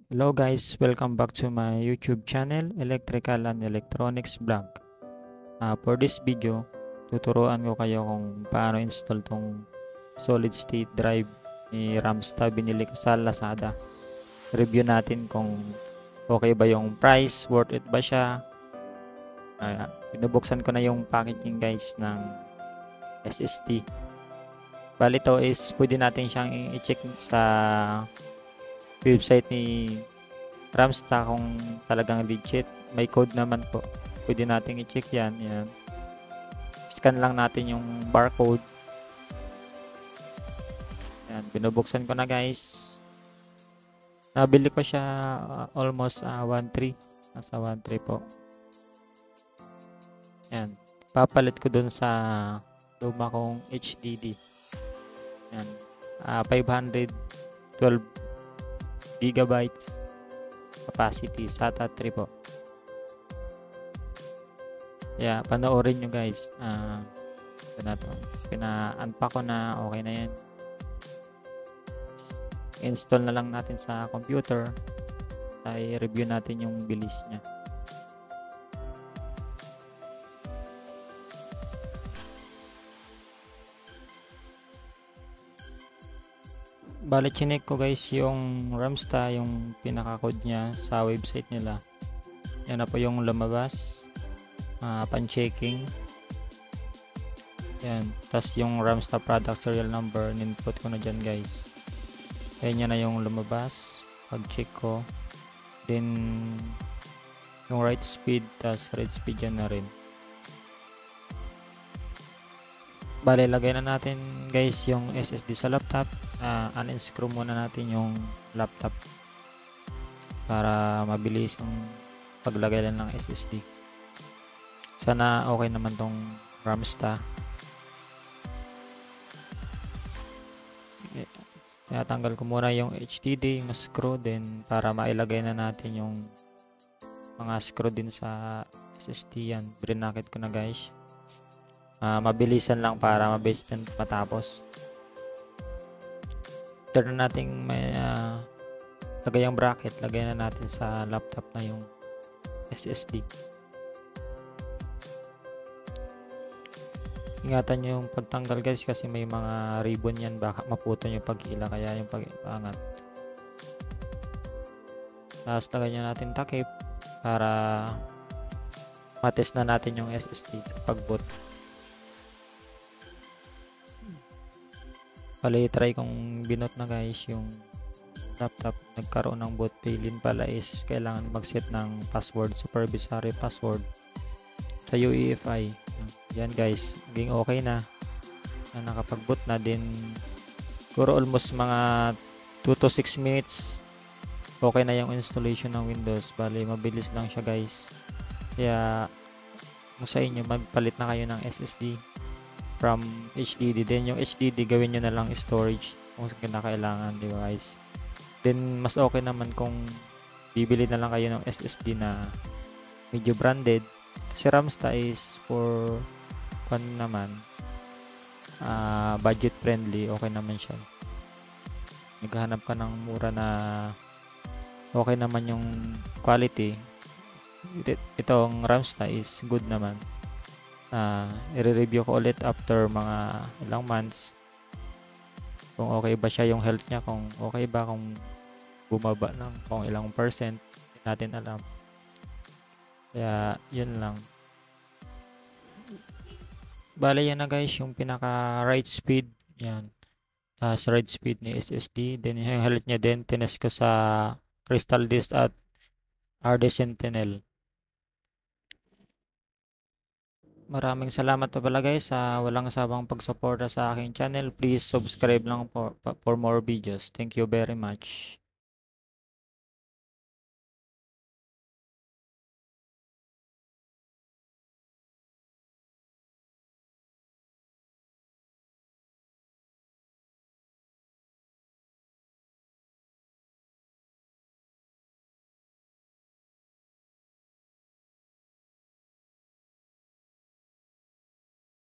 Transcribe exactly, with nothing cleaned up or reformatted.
Hello guys, welcome back to my YouTube channel, Electrical and Electronics Vlog. Uh, for this video, tuturuan ko kayo kung paano install tong solid state drive ni Ramsta binili ko sa Lazada. Review natin kung okay ba yung price, worth it ba siya. Uh, pinubuksan ko na yung packaging guys ng S S D. Bali ito is pwede natin siyang i-check sa website ni Ramsta kung talagang legit. May code naman po. Pwede natin i-check yan. Yan. Scan lang natin yung barcode. Yan. Binubuksan ko na guys. Nabili ko siya uh, almost uh, one point three. Nasa one point three po. Yan. Papalit ko dun sa luma kong H D D. Yan. Uh, five hundred twelve gigabytes capacity, SATA three po. Yeah, panoorin nyo guys. Uh, ito na to. Pina-unpack ko na, okay na yan. Install na lang natin sa computer. Ay review natin yung bilis niya. Bale, chinek ko guys yung Ramsta, yung pinaka-code niya sa website nila. Yan na po yung lumabas. Uh, pan-checking. Yan. Tapos yung Ramsta product serial number, ninput ko na dyan guys. Yan yan na yung lumabas. Pag-check ko. Then, yung write speed, tapos read speed yan na rin. Bale, lagay na natin guys yung S S D sa laptop. Uh, unscrew muna natin yung laptop para mabilis yung paglagay lang ng S S D. Sana okay naman tong Ramsta. Tinatanggal ko muna yung H D D, yung screw din para mailagay na natin yung mga screw din sa S S D yan. Brinakit ko na guys. Uh, mabilisan lang para mabilis din matapos. After na nating may uh, lagay yung bracket, lagay na natin sa laptop na yung S S D. Ingatan nyo yung pagtanggal guys kasi may mga ribbon yan, baka maputol yung pag-ila, kaya yung pag-angat. Tapos lagay nyo natin takip para matest na natin yung S S D sa pag-boot. Pala try kong binot na guys yung laptop, nagkaroon ng boot failin pala is kailangan mag-set ng password, supervisory password sa U E F I. Yan guys, naging okay na, na nakapag-boot na din. Siguro almost mga two to six minutes okay na yung installation ng Windows. Bali mabilis lang siya guys, kaya kung sa inyo magpalit na kayo ng S S D from H D D, then yung H D D gawin nyo na lang storage kung kinakailangan, di ba guys. Then mas okay naman kung bibili na lang kayo ng S S D na medyo branded. Si Ramsta is for kung naman uh, budget friendly, okay naman siya. Naghahanap ka ng mura na okay naman yung quality, itong Ramsta is good naman. Uh, i-review ko ulit after mga ilang months kung okay ba siya yung health niya, kung okay ba, kung bumaba ng kung ilang percent, hindi natin alam. Kaya yun lang. Bale yan na guys yung pinaka write speed, yan uh, sa write speed ni S S D. Then yung health niya din tinest ko sa Crystal Disk at R D Sentinel. Maraming salamat na pala guys sa walang sabang pagsuporta sa aking channel. Please subscribe lang for, for more videos. Thank you very much.